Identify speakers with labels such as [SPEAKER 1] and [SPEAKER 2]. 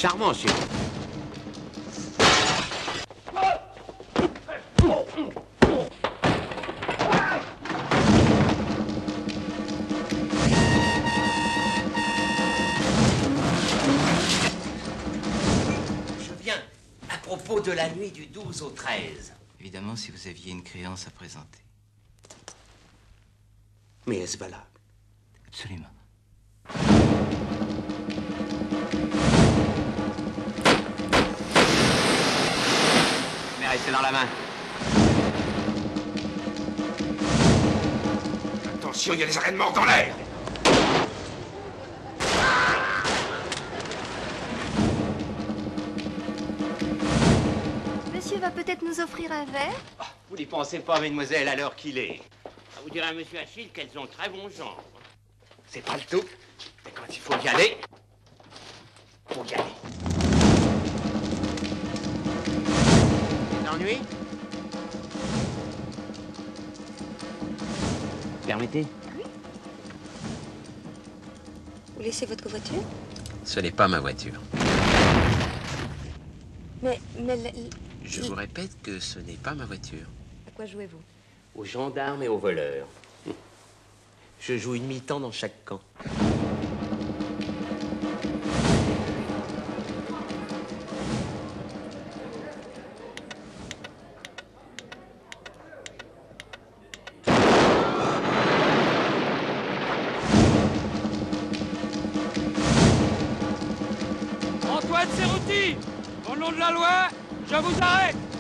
[SPEAKER 1] charmant, chérie.
[SPEAKER 2] Je viens à propos de la nuit du 12 au 13.
[SPEAKER 3] Évidemment, si vous aviez une créance à présenter.
[SPEAKER 1] Mais est-ce valable?
[SPEAKER 3] Absolument.
[SPEAKER 1] Mais restez dans la main.
[SPEAKER 4] Attention, il y a des arènes mortes dans l'air.
[SPEAKER 5] Monsieur va peut-être nous offrir un verre?
[SPEAKER 1] Oh, vous n'y pensez pas, mesdemoiselles, à l'heure qu'il est. Vous direz à monsieur Achille qu'elles ont très bon genre. C'est pas le tout, mais quand il faut y aller, faut y aller. Des ennuis? Permettez?
[SPEAKER 5] Oui. Vous laissez votre voiture?
[SPEAKER 1] Ce n'est pas ma voiture.
[SPEAKER 5] Mais
[SPEAKER 1] Je vous répète que ce n'est pas ma voiture.
[SPEAKER 5] à quoi jouez-vous?
[SPEAKER 2] Aux gendarmes et aux voleurs. Je joue une mi-temps dans chaque camp.
[SPEAKER 6] Antoine Serruti, au nom de la loi, je vous arrête.